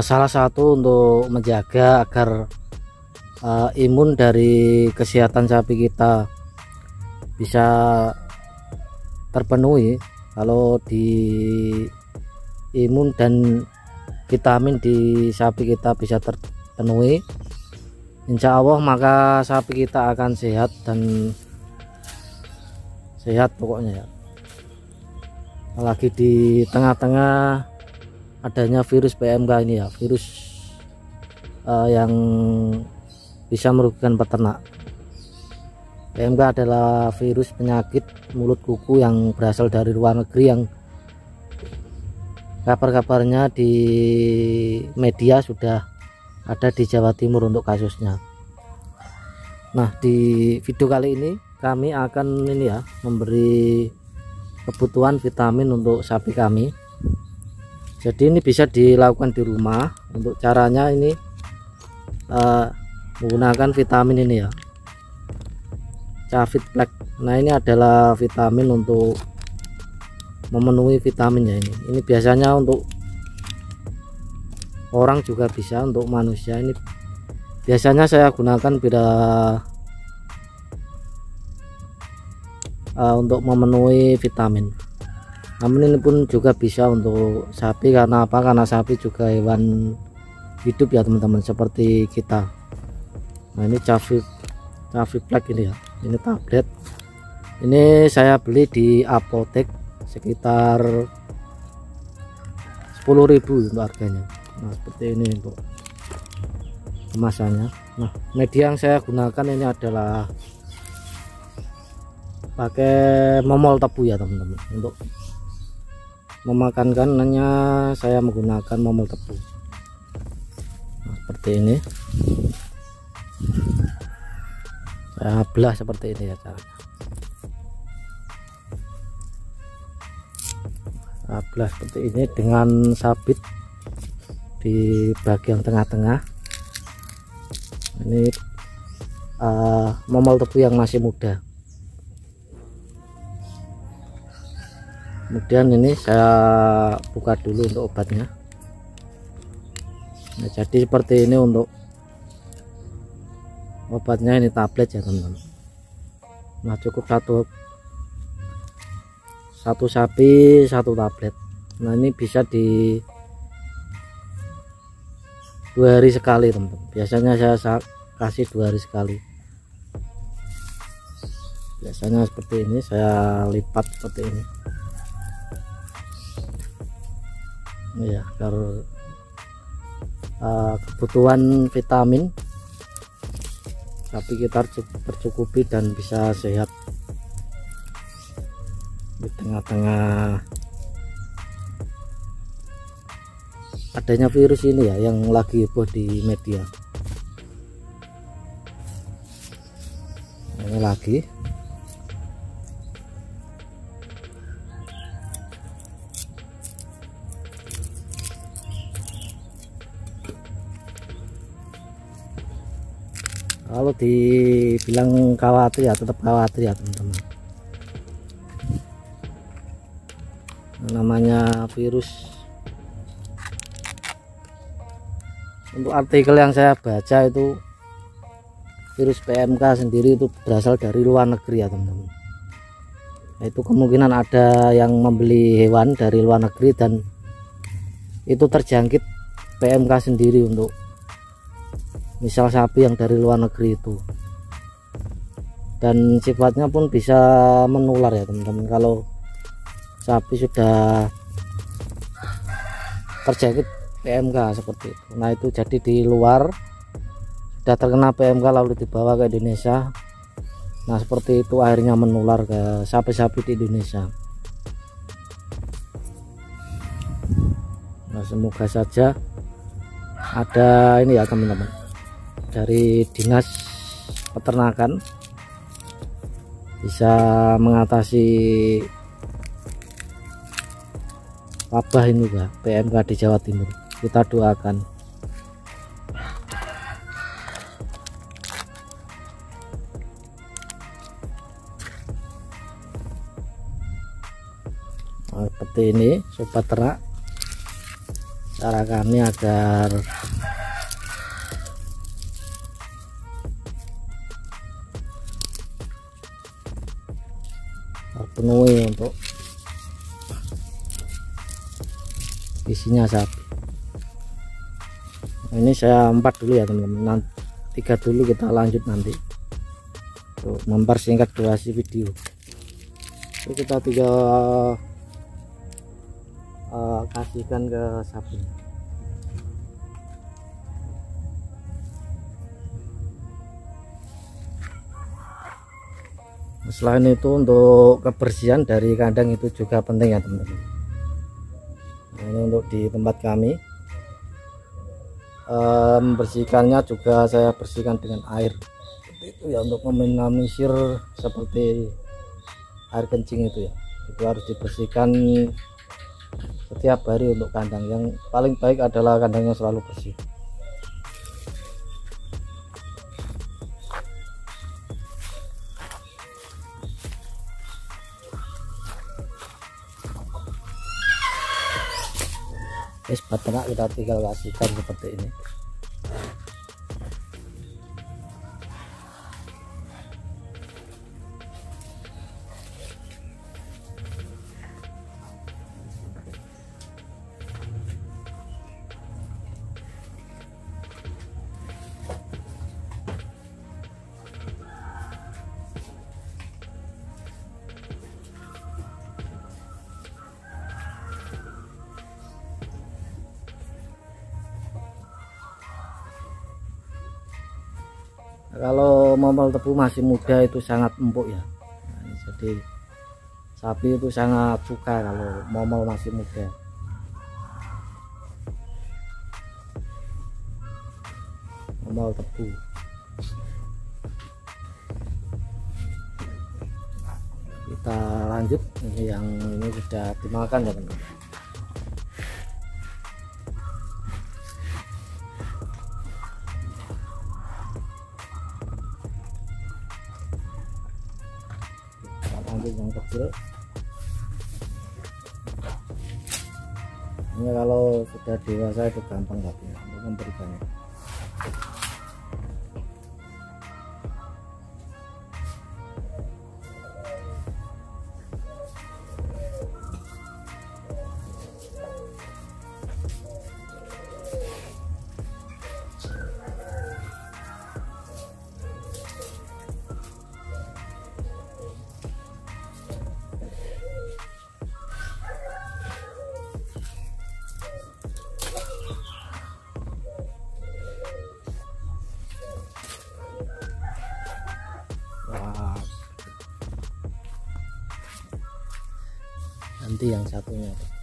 salah satu untuk menjaga agar imun dari kesehatan sapi kita bisa terpenuhi. Kalau di imun dan vitamin di sapi kita bisa terpenuhi, insya Allah maka sapi kita akan sehat dan sehat pokoknya ya. Apalagi di tengah-tengah adanya virus PMK ini ya, virus yang bisa merugikan peternak. PMK adalah virus penyakit mulut kuku yang berasal dari luar negeri, yang kabar-kabarnya di media sudah ada di Jawa Timur untuk kasusnya. Nah, di video kali ini kami akan memberi kebutuhan vitamin untuk sapi kami. Jadi ini bisa dilakukan di rumah. Untuk caranya ini menggunakan vitamin ini ya, Cavit Black. Nah, ini adalah vitamin untuk memenuhi vitaminnya ini. Ini biasanya untuk orang juga bisa, untuk manusia ini biasanya saya gunakan bila untuk memenuhi vitamin. Namun ini pun juga bisa untuk sapi, karena apa? Karena sapi juga hewan hidup ya teman-teman, seperti kita. Nah, ini Cavit Black ini ya, ini tablet. Ini saya beli di apotek sekitar 10.000 untuk harganya. Nah, seperti ini untuk kemasannya. Nah, media yang saya gunakan ini adalah pakai momol tebu ya teman-teman. Untuk memakankannya saya menggunakan momol tebu. Nah, seperti ini saya belah seperti ini ya caranya. Saya belah seperti ini dengan sabit di bagian tengah-tengah. Ini momol tebu yang masih muda. Kemudian ini saya buka dulu untuk obatnya. Nah, jadi seperti ini untuk obatnya, ini tablet ya teman-teman. Nah, cukup satu sapi satu tablet. Nah, ini bisa di 2 hari sekali teman-teman. Biasanya saya kasih 2 hari sekali. Biasanya seperti ini, saya lipat seperti ini ya, agar kebutuhan vitamin sapi kita tercukupi dan bisa sehat di tengah-tengah adanya virus ini ya, yang lagi heboh di media. Ini lagi kalau dibilang khawatir ya tetap khawatir ya teman-teman. Namanya virus, untuk artikel yang saya baca itu virus PMK sendiri itu berasal dari luar negeri ya teman-teman. Nah, itu kemungkinan ada yang membeli hewan dari luar negeri dan itu terjangkit PMK sendiri, untuk misal sapi yang dari luar negeri itu, dan sifatnya pun bisa menular ya teman-teman. Kalau sapi sudah terjangkit PMK seperti itu, nah itu jadi di luar sudah terkena PMK lalu dibawa ke Indonesia, nah seperti itu akhirnya menular ke sapi-sapi di Indonesia. Nah, semoga saja ada ini ya teman-teman dari Dinas Peternakan bisa mengatasi wabah ini ya, PMK di Jawa Timur. Kita doakan. Nah, seperti ini sobat ternak, cara kami agar terpenuhi untuk isinya sapi. Ini saya 4 dulu ya teman-teman, 3 dulu, kita lanjut nanti untuk mempersingkat durasi video. Jadi kita kasihkan ke sapi. Selain itu untuk kebersihan dari kandang itu juga penting ya teman-teman. Nah, ini untuk di tempat kami, membersihkannya juga saya bersihkan dengan air itu ya, untuk meminimalisir seperti air kencing itu ya, itu harus dibersihkan setiap hari untuk kandang. Yang paling baik adalah kandangnya selalu bersih. Peternak kita tinggal kasihkan seperti ini. Kalau momol tebu masih muda itu sangat empuk ya. Nah, jadi sapi itu sangat suka kalau momol masih muda. Momol tebu. Kita lanjut, ini yang ini sudah dimakan ya teman-teman. Lanjut yang kecil. Ini kalau sudah dewasa itu gampang tapi untuk memberikannya. Nanti yang satunya